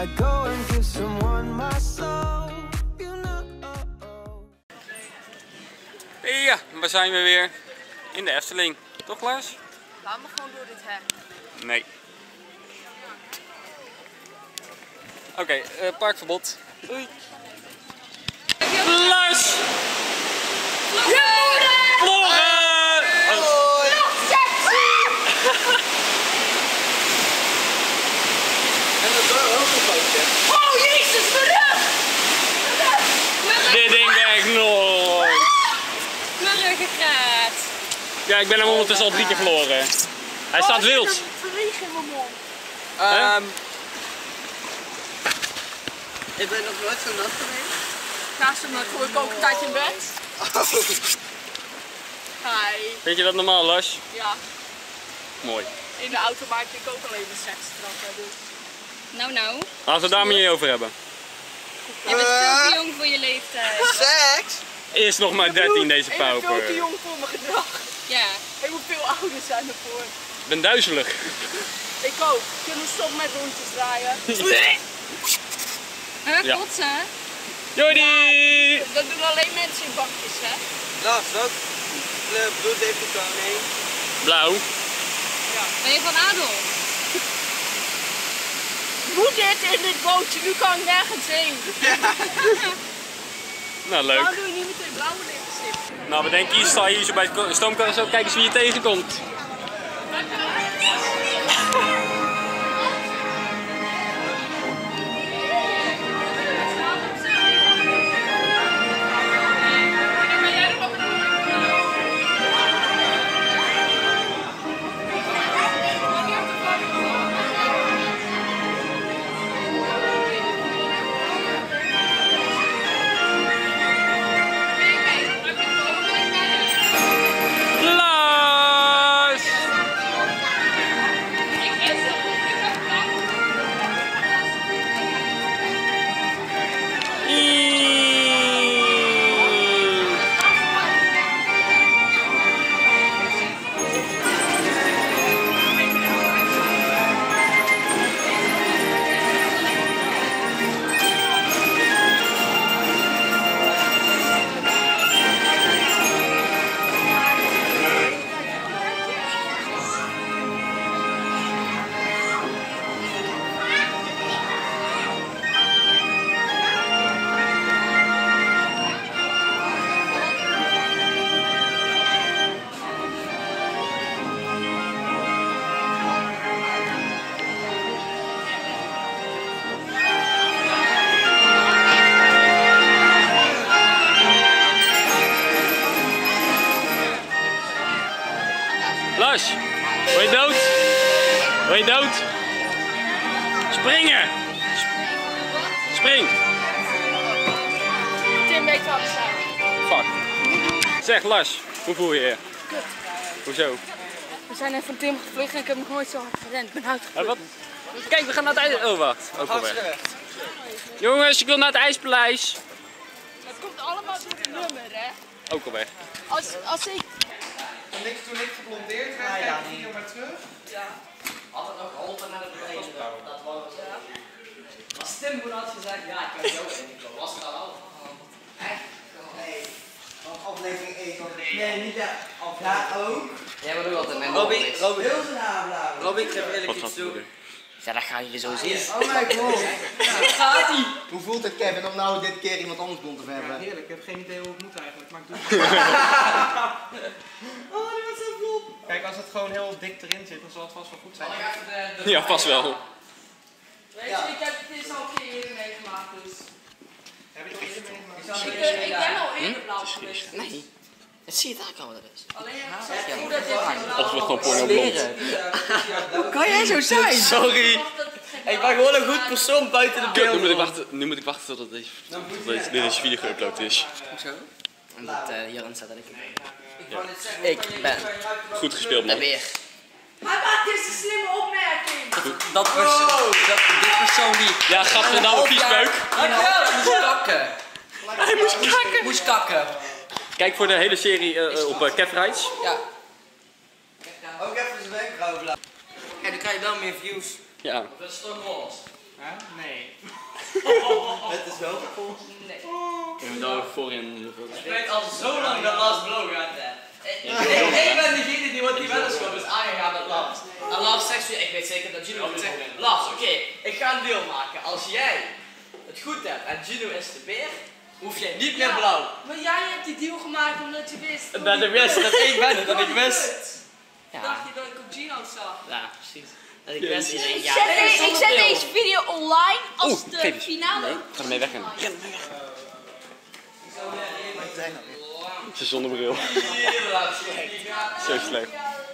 I go and give someone my soul, you know. Ja, waar zijn we weer? In de Efteling. Toch, Lars? Laat me gewoon door dit hek. Nee. Oké, parkverbod. Doei. Lars! Floren! Oh jezus, mijn rug! Dit ding werkt nooit. Mijn ruggengraat. Ja, ik ben hem ondertussen al 3 keer verloren. Hij staat wild. Er zit een vlieg in mijn mond. Ik ben nog nooit zo nat geweest. Naast hem gooi ik ook een tijdje in bed. Hi. Vind je dat normaal, Lars? Ja, Mooi. in de auto maak ik ook alleen de seksstraffen. Dus. Nou. Laten we het daar maar niet over hebben. Je bent veel te jong voor je leeftijd. Seks? Is nog maar 13 deze Ik ben veel te pauper. jong voor mijn gedrag. Ja. Ik moet veel ouder zijn ervoor. Ik ben duizelig. Ik ook. Kunnen we stoppen met rondjes draaien? Ja. Kotsen. Jordi! Dat doen alleen mensen in bakjes, hè? Lars, welk bloed heeft de koning? Blauw. Ben je van Adel? Moet dit in dit bootje? Nu kan ik nergens heen. Nou, leuk. Waarom doe je niet meteen blauwe lipstift? Nou, we denken hier, sta je hier zo bij het stoomcarousel. Kijk eens wie je tegenkomt. Lars! Lars, word je dood? Word je dood? Springen! Spring! Tim weet waar we staan. Fuck. Zeg Lars, hoe voel je je? Kut. Hoezo? We zijn even van Tim gevlucht en ik heb nog nooit zo hard gerend. Ik ben uitgevlucht. Wat? Kijk, we gaan naar het ijs. Oh, wacht. Ook al weg. Jongens, ik wil naar het ijspaleis. Het komt allemaal door het nummer, hè? Ook al weg. Als ik... Toen ik geblondeerd werd, kijk ik hier maar terug. Ja. Had het ook geholpen naar de beneden. Dat was het. Als Tim toen had gezegd, ja, ik kan zo in, was het al over. Echt? Nee. Aflevering 1 van de... Nee, niet dat. Ja, ook. Jij bedoelt altijd met Robby, heel zijn haar blauw. Robby, ik heb Wat eerlijk gaat iets er doen. gebeuren? Ja, dat ga je zo zien. Oh my god. Gaat ie? Hoe voelt het, Kevin, om nou dit keer iemand anders blond te hebben? Heerlijk, ik heb geen idee hoe het moet eigenlijk, maar ik doe het. Oh, die was zo vlot. Kijk, als het gewoon heel dik erin zit, dan zal het vast wel goed zijn. Ja, vast wel. Weet je, ik heb het is al een keer eerder meegemaakt, dus... Heb je het eerder meegemaakt? Ik ben al eerder blauw geweest. Nee. Dat zie je daar al dat is. Alleen hoe dat dit in blauw Of we gewoon porno blond. Hoe kan jij zo zijn? Sorry. Ik ben gewoon een goed persoon buiten de Kut, beeld. nu moet ik wachten tot deze video geüpload is. Hoezo? Omdat hierin staat dat ik Ja. Ik ben Goed gespeeld, de man. weer. Hij maakt dus een slimme opmerking. Dit persoon die... Ja, gaf er nou een viespeuk. moest kakken. Hij moest kakken. Moest kakken. Kijk voor de hele serie op Cat Rides. Ja. Ook even zijn wenkbrauw blauw. En dan krijg je wel meer views. Ja. Dat is toch roze. Nee. Het is wel cool. Nee. Je moet daar voorin. Ik weet al zo lang dat Lars blauw gaat, hè. Ik ben degene die wordt die weddenschap is aangegaan met Lars. En Lars zegt zo, ik weet zeker dat Gino zegt, Lars, oké, ik ga een deal maken. Als jij het goed hebt en Gino is de beer, hoef jij niet meer blauw. Maar jij hebt die deal gemaakt omdat je wist. Dat ik wist, dat ik ben het, dat ik wist. Dacht je dat ik op Gino zag? Ja, precies. Dat ik wist, iedereen, ja. Ik zet deze video online als de geef eens. finale. Ik ga ermee weg. Ze zonder bril. Zo slecht.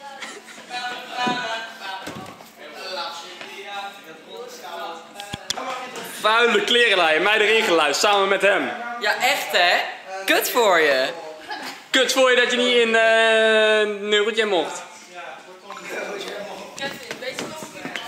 Vuile klerenlijn, mij erin geluisterd, samen met hem. Ja, echt hè? Kut voor je. Kut voor je dat je niet in Neurojet mocht. Kevin, weet je wat?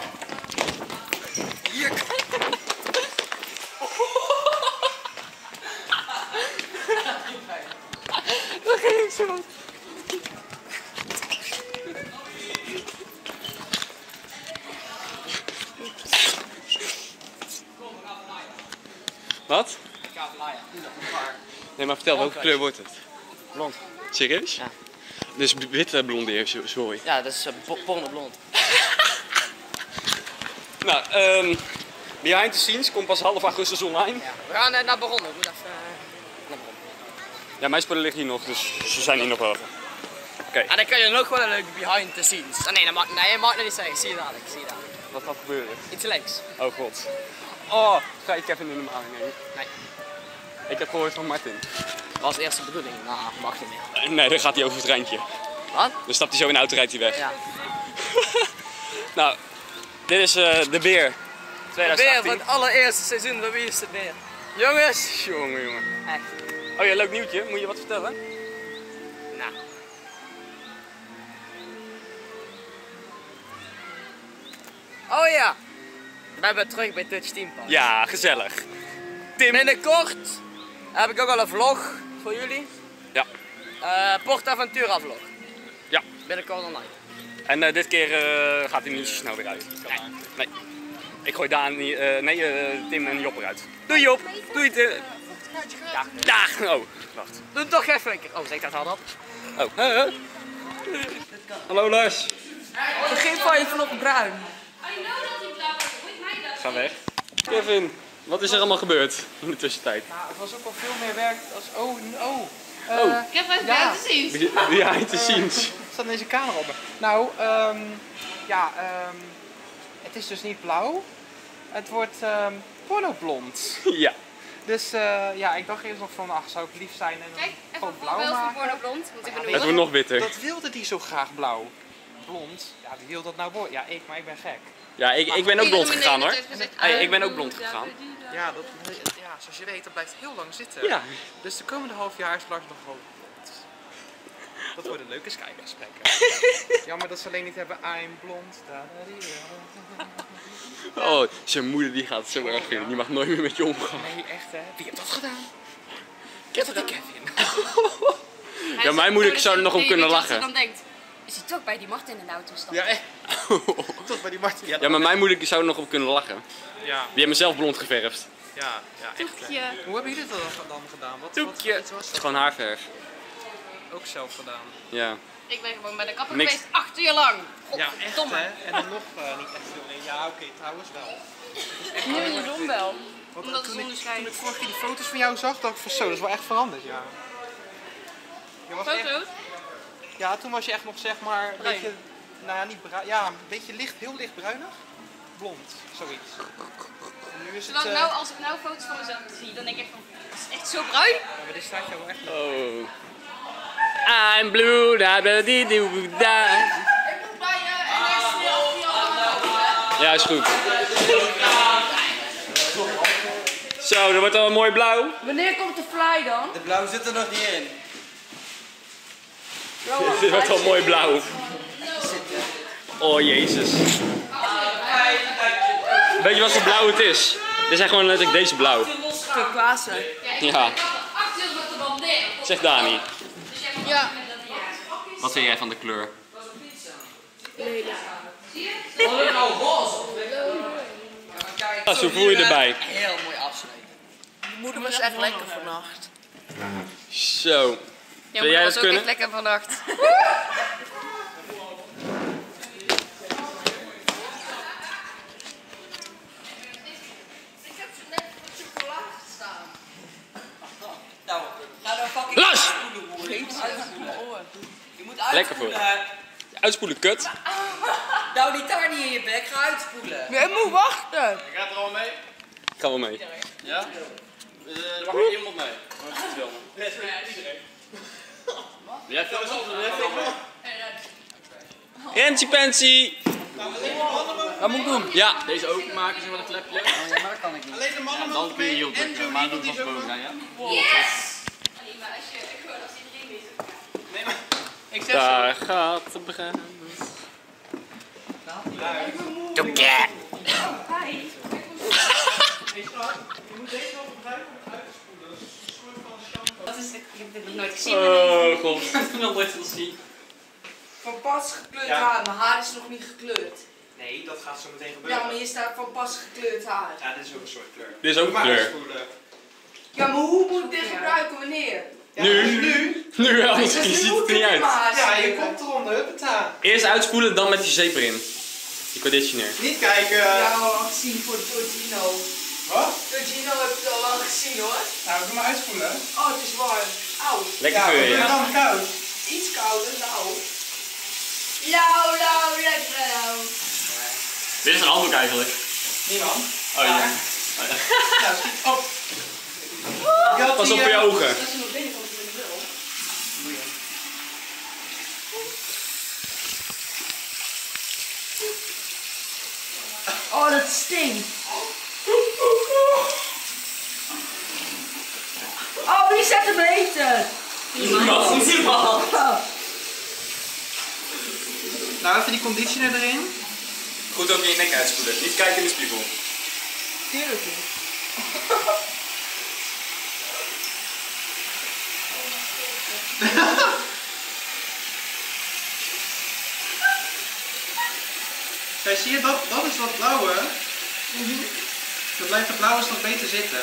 Wat? Ik ga vlaaien. Nee, maar vertel, welke kleur wordt het? Blond. Serieus? Ja. Dus witte blondeer, sorry. Ja, dat is pornoblond. Nou, behind the scenes komt pas half augustus online. Ja. We gaan naar Baron. Ik moet even naar Baron. Ja, mijn spullen liggen hier nog, dus ze zijn hier nog wel. Oké, En dan kan je nog wel een leuke behind the scenes. Nee, dat mag nog niet zeggen. Zie je dadelijk, zie je dadelijk. wat gaat gebeuren? Iets links. Oh god. Oh, ga ik Kevin in de maling nemen? Nee. Ik heb gehoord van Martin. Dat was de eerste bedoeling. Nou, mag niet meer. Nee, dan gaat hij over het rijntje. Wat? Dan stapt hij zo in de auto, rijdt hij weg. Ja. Nou, dit is de beer. De 2018. beer van het allereerste seizoen van Wie is de Beer? Jongens! Jongen. Echt. Oh ja, leuk nieuwtje. Moet je wat vertellen? Nou. Oh ja! We zijn weer terug bij Touch Team Park. Ja, gezellig. Tim. Binnenkort heb ik ook al een vlog voor jullie. Ja. Portaventura vlog. Ja. Binnenkort online. En dit keer gaat hij niet zo snel weer uit. Nee. Ik gooi Daan, Tim en Job eruit. Doei Job. Doei Tim. Ja. Ja. Oh, wacht. Doe het toch even een keer. Oh, zeg ik dat al op? Oh. Hallo Lars. Begin van je vlog bruin. I know dat die blauw is. Moet mij dat? Ga weg. Kevin, wat is er allemaal gebeurd in de tussentijd? Nou, het was ook al veel meer werk als... Ik heb even Ja. te zien. Behind the scenes. Staat deze camera op me. Nou, het is dus niet blauw. Het wordt pornoblond. Ja. Dus ik dacht eerst nog van, ach, zou ik lief zijn en Kijk, even gewoon een blauw voorbeeld van maken. pornoblond. Want ik ben Het wordt nog witter. Dat wilde die zo graag blauw. Blond, ja, wie wil dat nou worden? Ja, maar ik ben gek. Ja, ik ben ook blond gegaan hoor. Hey, ik ben ook blond gegaan. Ja, zoals je weet, dat blijft heel lang zitten. Ja. Dus de komende half jaar is Lars nog gewoon blond. Dat worden leuke Skype-gesprekken. Jammer dat ze alleen niet hebben I'm blond. Oh, zijn moeder die gaat het zo erg vinden. Die mag nooit meer met je omgaan. Nee, echt hè? Wie heeft dat gedaan? Kevin. Ja, mijn moeder zou er nog om kunnen lachen. Als ze dan denkt, is hij toch bij die Martin in de auto stappen? Ja, echt. Tot bij die Martin. Ja, maar mijn moeder zou er nog om kunnen lachen. Ja, Die heeft mezelf blond geverfd. ja, echt. Toekje. Hoe hebben jullie dat dan gedaan? Wat Toekje. iets was Het is dat? gewoon haarverf. Ook zelf gedaan. Ja. Ik ben gewoon bij de kapper Niks. geweest 8 uur lang. Ja, echt Godverdomme. hè? En dan nog niet echt veel. Nee, ja, oké, trouwens wel. Nu in de zon wel. Want Omdat de toen zon ik schijnt. vorige keer die foto's van jou zag, dacht ik van zo, dat is wel echt veranderd, ja. Je was echt, Foto's? ja, toen was je echt nog zeg maar een Bruin. beetje, nou ja, niet bruin, ja, een beetje licht, heel licht bruinig. Blond, zoiets. En nu is het, Als ik nou foto's van mezelf zie, dan denk ik van, het is echt zo bruin. ja, maar dit staat jou wel echt leuk. Oh. I'm blue, da da di di da. Ik moet bij je en hij is achter je allemaal. Ja, is goed. Zo, dat wordt al mooi blauw. Wanneer komt de fly dan? De blauw zit er nog niet in. Dit wordt al mooi blauw. Oh jezus. Weet je wat voor blauw het is? Dit zijn gewoon letterlijk deze blauw. Turquoise. Ja, 8 uur wordt de banderen. zeg Dani. Ja. Wat vind jij van de kleur? Lars, hoe voel je erbij? Heel mooi afsluiten. Je moeder was echt lekker vannacht. Zo. Ja, Wil jij was dat ook kunnen? echt lekker vannacht. Ik heb zo net wat chocolade gestaan. Nou, ga dan fucking Lars! uitspoelen, hoor. Je moet uitspoelen. Je moet Lekker voor uitspoelen. Uitspoelen, kut. Nou, die daar niet in je bek. Ga uitspoelen. Je moet wachten. Je gaat er al mee? Ik ga wel mee. Ja? Er mag er iemand mee. Maar het is wel. Iedereen. Jij hebt alles op. Rentje Pensy! Wat moet ik doen? Ja. Deze openmaken, zeg maar een klepje. Oh, ja, maar dat kan ik niet. Alleen de mannen Dan mogen kun je mee hierop en drukken. Maar Jolie doe die het is als ook boven mee. zijn, ja? Yes! Alleen maar als iedereen mee zou gaan. Nee, maar ik zeg Daar gaat de brand. je moet deze wel gebruiken om uit te spoelen. Dat is een soort van shampoo. Wat is het? Ik heb dit nog nooit gezien. maar Oh god. Ik heb nog nooit gezien. Van pas gekleurd Ja. haar. Mijn haar is nog niet gekleurd. Nee, dat gaat zo meteen Ja, gebeuren. maar hier staat van pas gekleurd haar. Ja, dit is ook een soort kleur. Dit is ook Maar kleur. uitspoelen. Ja, maar hoe moet ik dit gebruiken? Wanneer? Ja, Nu? Nu? Nu, anders Dus nu ziet moet het er niet ik uit. mijn haar Ja, je smeren. komt eronder. Huppata. Eerst uitspoelen, dan met die zeep erin. Die conditioner. Niet kijken. Ja, al lang gezien voor Giorgino. Wat? Giorgino heb ik al lang gezien hoor. Nou, doe maar uitspoelen. Oh, het is warm. Auw. Lekker Ja, voor maar je. doe dan koud. Iets kouder, nou. Lekker lauw. Dit is een handdoek eigenlijk. Niemand. Oh ja. Nou, schiet op. Je had Pas die, op je ogen. als je nog binnenkomt, dan wil. Oh, dat stinkt. Oh, wie zet hem eten? Niemand. Nou, even die conditioner erin. Goed ook in je nek uitspoelen. Niet kijken in de spiegel. Tuurlijk niet. Kijk, zie je, dat is dat blauwe. Dat blijft de blauwe nog beter zitten.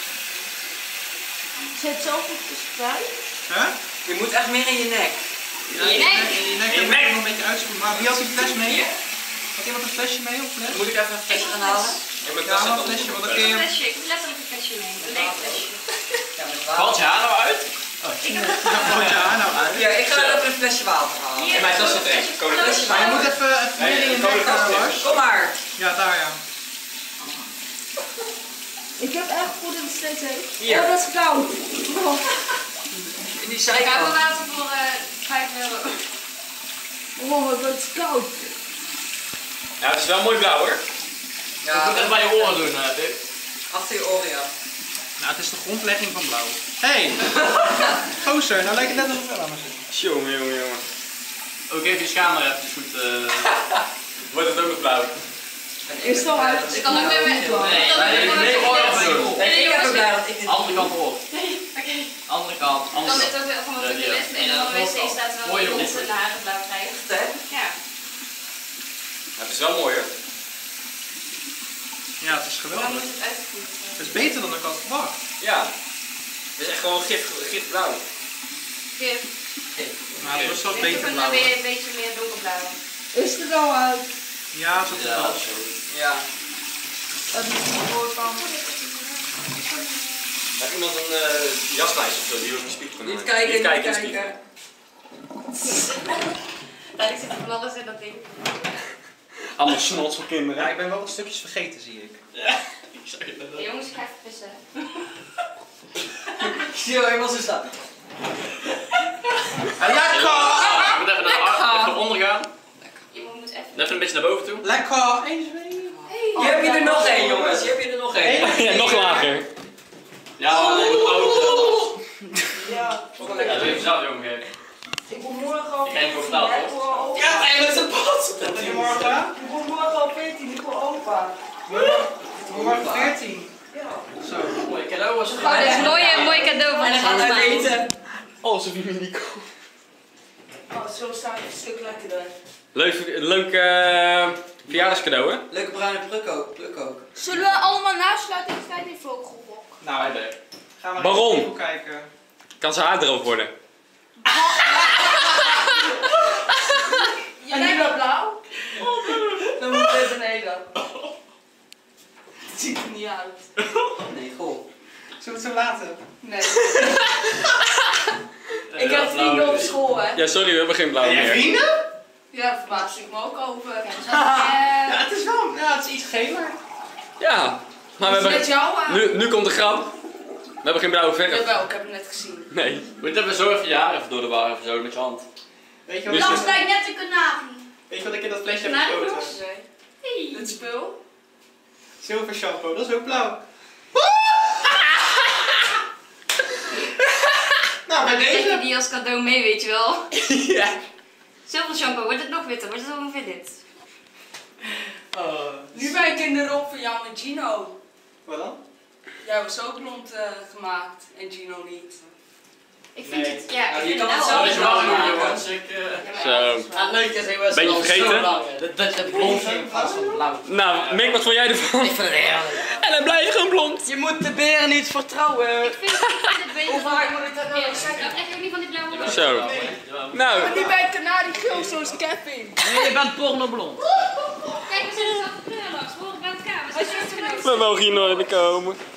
Zet zelf op de spruit. Hè? Je moet echt meer in je nek. Ja, in je nek moet je nog een beetje uitspoelen. Maar wie had die fles mee? Had iemand een flesje mee of fles? Moet ik even een flesje gaan halen? Ja, maar een flesje, want dan kun je... Flesje, ik heb letterlijk een flesje mee. Een leeg flesje. Ja, met Valt water. je haar nou uit? Valt je haar nou uit? Ja, ik ga even een flesje water halen. Hier, mij tas zit één. Flesje Maar je water. moet even meer in je nek gaan, Lars. Kom maar. Ja, daar ja. Ik heb echt goed in het steeds heet. Hier. Oh, dat is koud. In die ik heb een zijkant. water voor 5 euro. Oh, dat is koud. Ja, het is wel mooi blauw hoor. Je Ja, moet even bij je oren doen, Pip. achter je oren, ja. Nou, het is de grondlegging van blauw. Hé! Hey. Gozer, nou lijkt het net alsof het wel aan me zit. Jongen, jongen, jongen. Ook even je schaam maar even goed. Wordt het ook nog blauw? Is het al uit? Ik kan ook weer weg. Nee, ik heb ook blij dat ik dit Andere kant erop. Oké. Andere kant. Dan Andere dit kant. ook weer van Ja, de die toilet ook. en dan de wc staat er Mooie wel open. met de haren blauw krijgen. hè? Ja. Ja, het is wel mooi hoor. Ja, het is Dan geweldig. moet het uitgevoerd worden. Het is beter dan ik had verwacht. Ja. Het is echt gewoon gif blauw. Gif. Maar het was wel Ik beter heb blauw. weer een beetje meer donkerblauw. Is het er al uit? Ja, zo Ja, wel. zo. Ja. Dat is de voorkant. Heb iemand een jaslijst of zo die je op je spiegel kan Niet maken? kijken, niet in de kijken. spiegel. Ja, ik zit van alles in dat ding. Allemaal snots voor Ja, kinderen. ik ben wel wat stukjes vergeten, zie ik. Ik zeg het net Hey, jongens, ik ga even pissen. Ik zie jou helemaal zo staan. Lekker! Je moet even naar de arm, even ondergaan. Iemand moet even... Even een beetje naar boven toe. Lekker! Eens mee. Hier heb je er nog één, jongens. Hier heb je er nog één. Ja, nog lager. Ja, nee, moet oud. Ja. Ja, doe je zelf, jongen. Ik moet morgen al Ik ga even betaald, hoor. Ja, hij met zijn pot. Wat heb je morgen? Ik moet morgen al 14, ik wil opa. Morgen 14. Ja. Zo. Mooi cadeau was het. Oh, dit is een mooi cadeau van En de dan gaat hij allemaal. eten. Oh, zo'n mini. Oh, zo staat het een stuk lekkerder. Leuk Verjaardagscadeau, hè? Leuke bruine pluk ook. Zullen we allemaal nasluiten en tijd in vogelblok? Nou, gaan we Waarom? even kijken. Kan zijn haar droog worden? Je bent wel blauw. Dan moet het beneden. Het ziet er niet uit. Nee, goh. Zullen we het zo laten? Nee. Ik heb vrienden op school, hè. Ja, sorry, we hebben geen blauw meer. Vrienden? Ja, verbaas ik me ook over. Ja, het is wel, ja, het is iets geler. Ja, maar we Is met hebben... jou aan? Nu komt de grap. We hebben geen blauwe verf. Jawel, ik heb het net gezien. Nee. Moet even zo even je haar even door de war, even zo met je hand. Weet je Dus wat, dit- lijkt net een kanarie. weet je wat ik in dat flesje heb Kanarie gespoten? los? Nee. Het spul. Zilver shampoo, dat is ook blauw. Nou, bij Krijg je deze. die als cadeau mee, weet je wel. Ja. Zilver shampoo, wordt het nog witter? Wordt het ongeveer dit? Nu ben ik in de rol van jou met Gino. Wat dan? Jij was ook blond gemaakt en Gino niet. Ik vind Nee. het, ja, Nou, ik je vind kan het het wel zelf Weet je wel wel, maken. jongens? Zo. Het leuke is, ik was Beetje al vergeten? zo lang. Dat je het blond ging in plaats van blauw. Nou, Mick, wat vond jij ervan? Ik vind het heerlijk. En dan blijf je gewoon blond. Je moet de beren niet vertrouwen. Ik vind het beter. Hoe vaak moet ik dat nou Ja, zeggen? dan krijg je ook niet van die blauwe. Zo. Nou, Nu ben ik kanariegeel zoals Kevin. Nee, je bent pornoblond. Kijk, we zijn dezelfde kleur langs. We horen bij elkaar. We zijn we mogen hier nooit meer komen.